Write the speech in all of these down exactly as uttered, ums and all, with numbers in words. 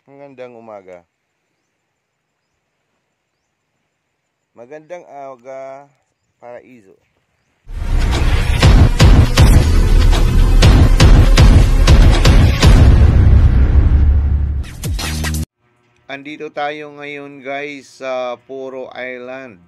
Magandang umaga. Magandang aga, Paraiso. Andito tayo ngayon guys sa Puro Island.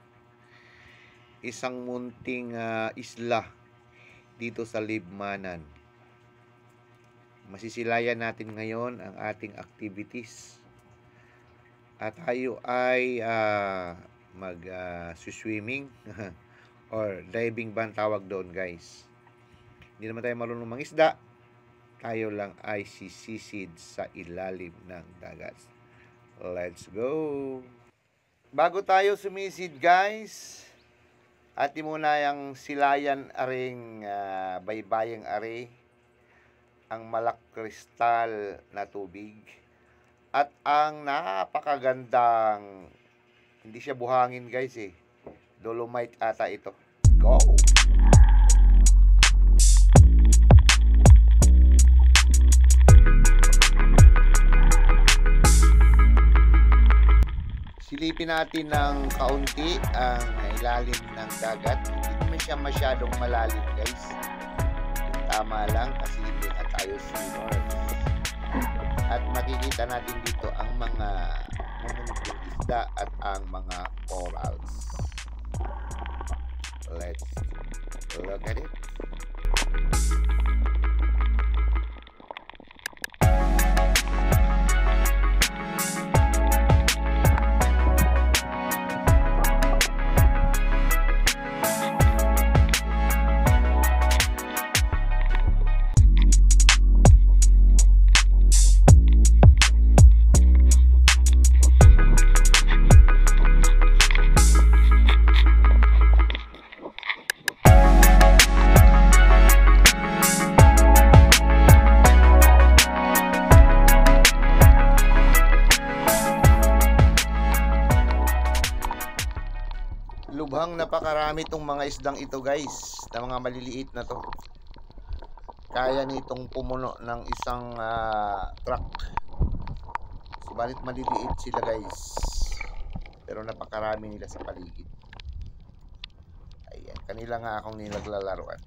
Isang munting uh, isla dito sa Libmanan. Masisilayan natin ngayon ang ating activities. At tayo ay uh, mag-swimming uh, or diving ba ang tawag doon guys. Hindi naman tayo marunong mangisda. Tayo lang ay sisisid sa ilalim ng dagat. Let's go! Bago tayo sumisid guys, ati muna yung silayan aring uh, baybayang are ang malak-kristal na tubig at ang napakagandang, hindi siya buhangin guys eh, dolomite ata ito. Go! Silipin natin ng kaunti ang ilalim ng dagat. Hindi naman siya masyadong malalim guys, tama lang kasi hindi na tayo swimmers. At makikita natin dito ang mga mamunting isda at ang mga corals. Let's look at it. Lubhang napakarami itong mga isdang ito guys, na mga maliliit na to. Kaya nitong pumuno ng isang uh, truck. Subalit maliliit sila guys, pero napakarami nila sa paligid. Ayan, kanila nga akong nilaglalaruan.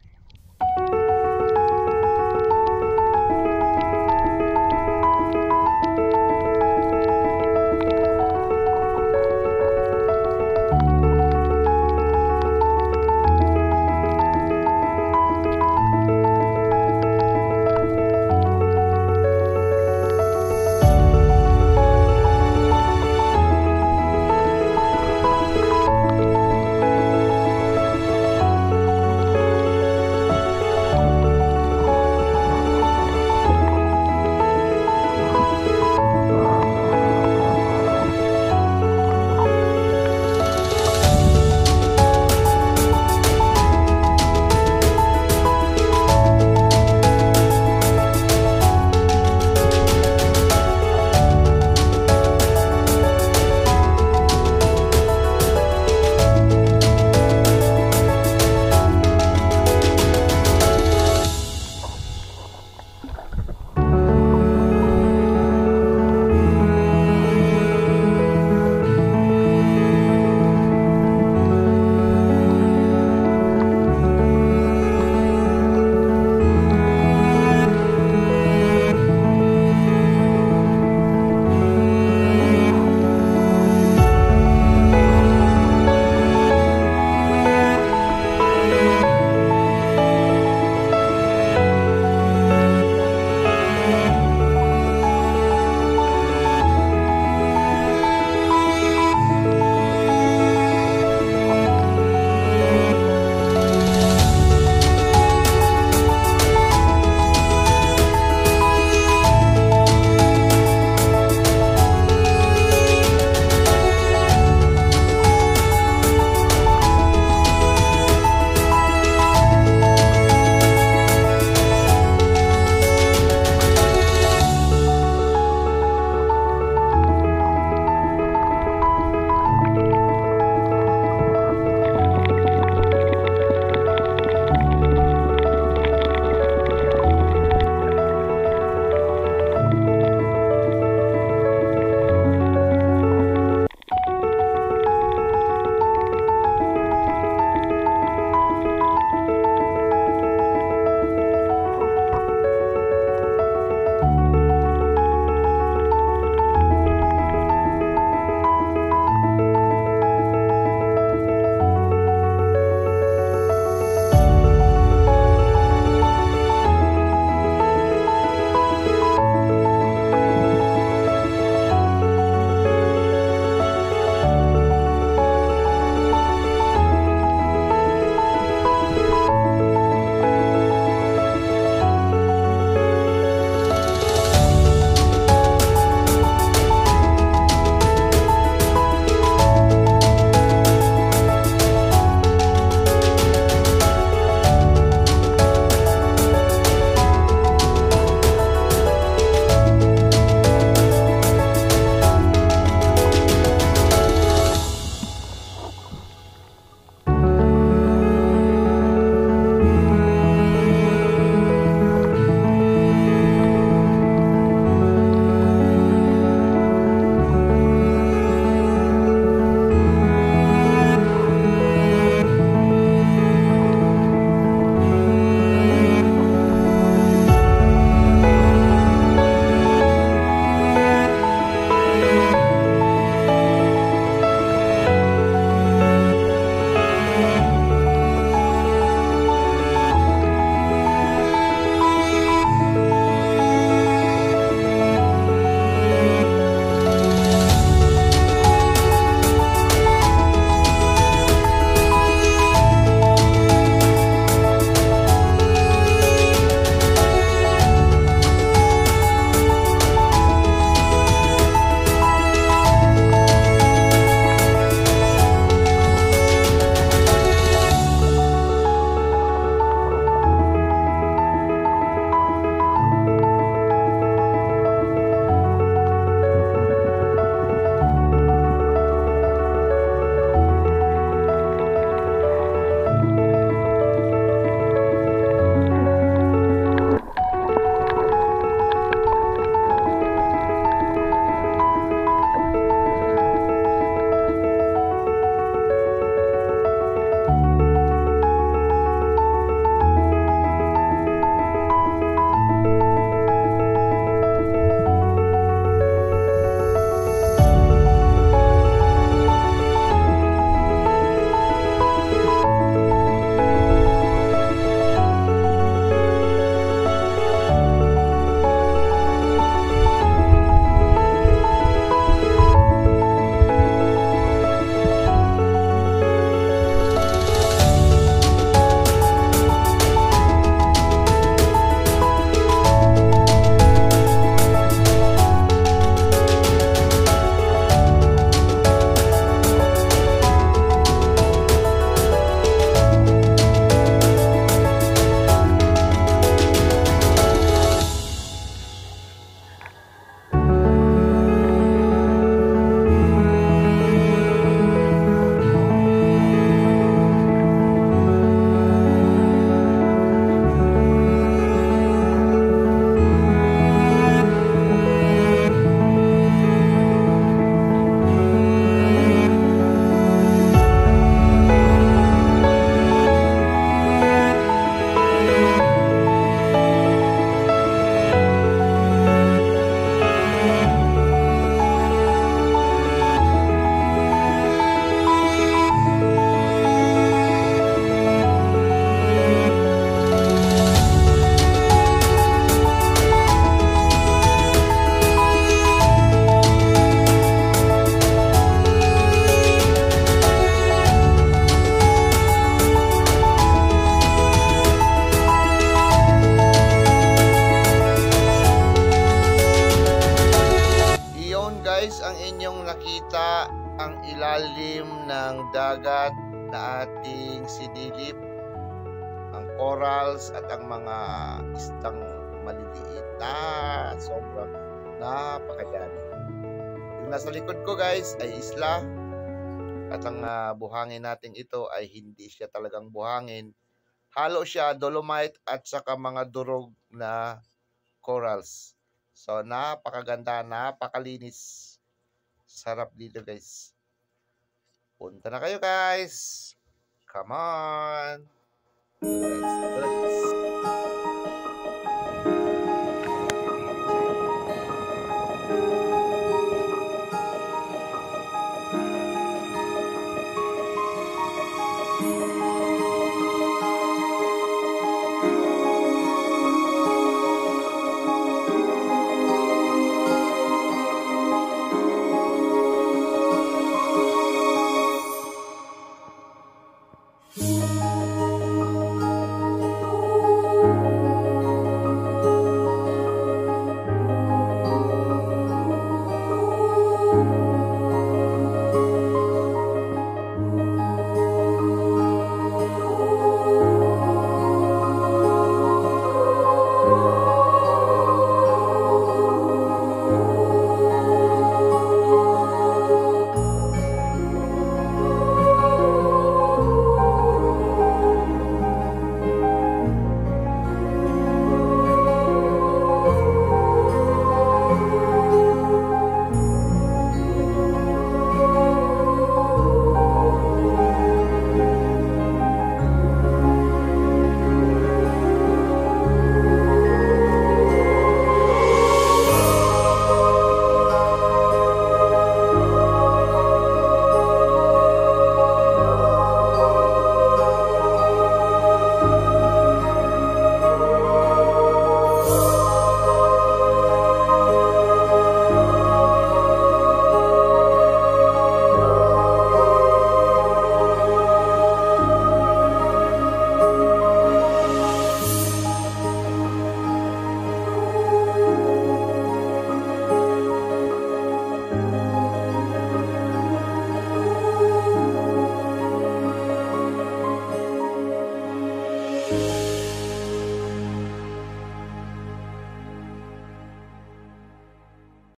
guys, ang inyong nakita ang ilalim ng dagat na ating sinilip, ang corals at ang mga istang maliliit na sobrang napakadami. Yung nasa likod ko guys ay isla, at ang uh, buhangin natin ito ay hindi siya talagang buhangin. Halo siya dolomite at saka mga durog na corals. So napakaganda, napakalinis. Sarap dito guys. Punta na kayo guys. Come on. Let's do this.